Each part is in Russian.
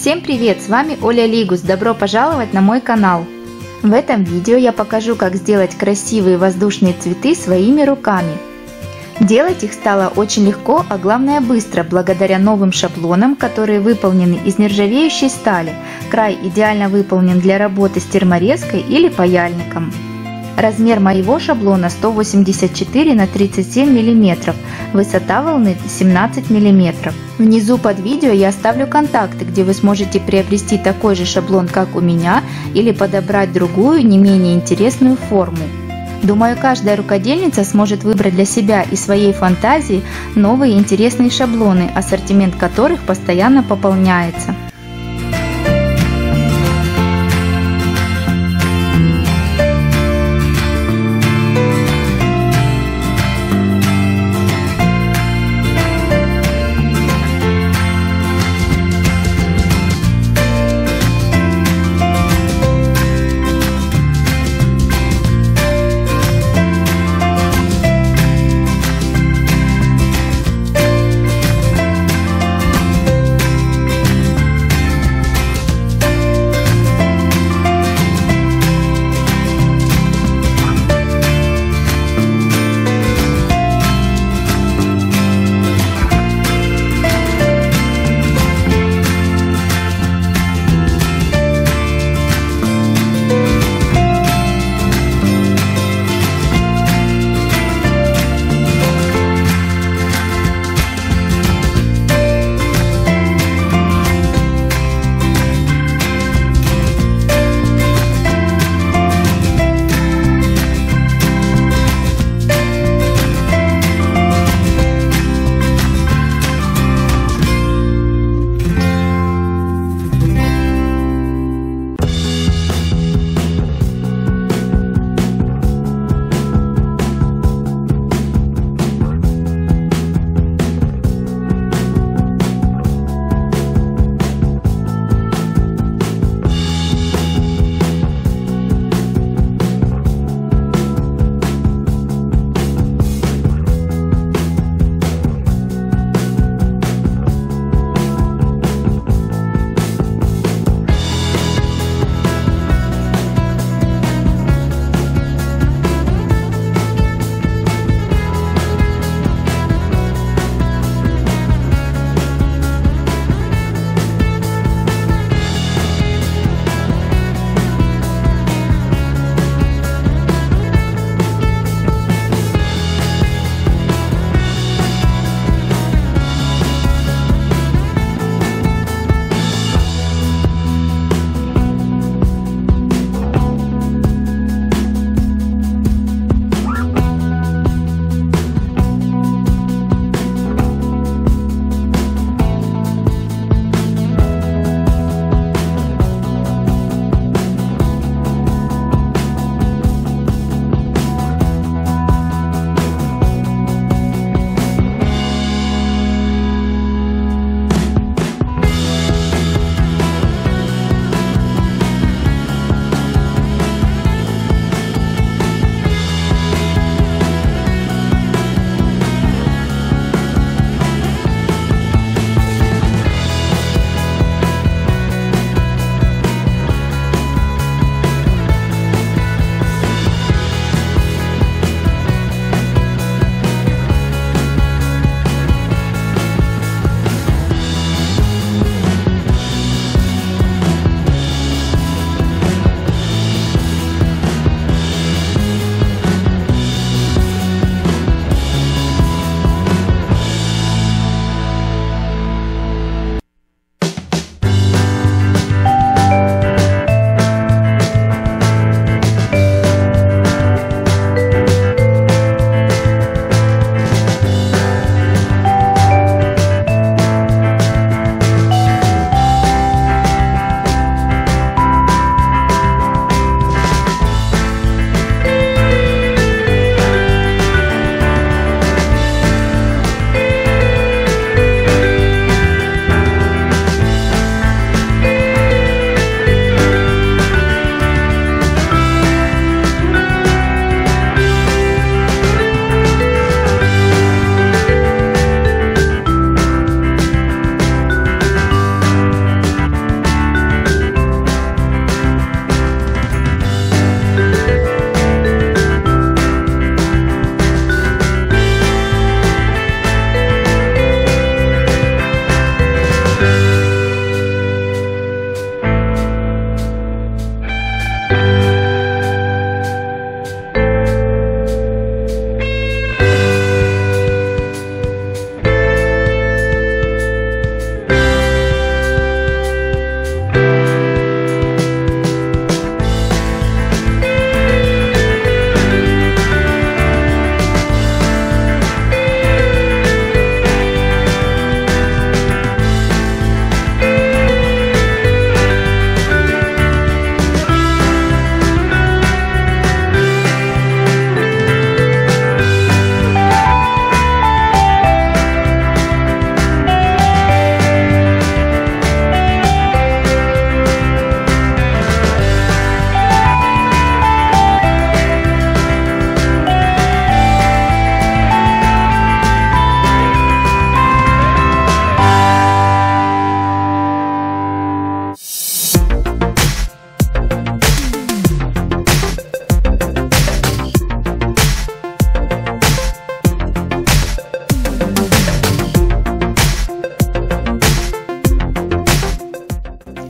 Всем привет! С вами Оля Лигус. Добро пожаловать на мой канал. В этом видео я покажу, как сделать красивые воздушные цветы своими руками. Делать их стало очень легко, а главное быстро, благодаря новым шаблонам, которые выполнены из нержавеющей стали. Край идеально выполнен для работы с терморезкой или паяльником. Размер моего шаблона 184 на 37 мм, высота волны 17 мм. Внизу под видео я оставлю контакты, где вы сможете приобрести такой же шаблон, как у меня, или подобрать другую, не менее интересную форму. Думаю, каждая рукодельница сможет выбрать для себя и своей фантазии новые интересные шаблоны, ассортимент которых постоянно пополняется.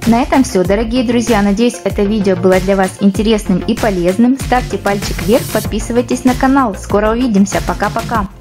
На этом все, дорогие друзья. Надеюсь, это видео было для вас интересным и полезным. Ставьте пальчик вверх, подписывайтесь на канал. Скоро увидимся. Пока-пока.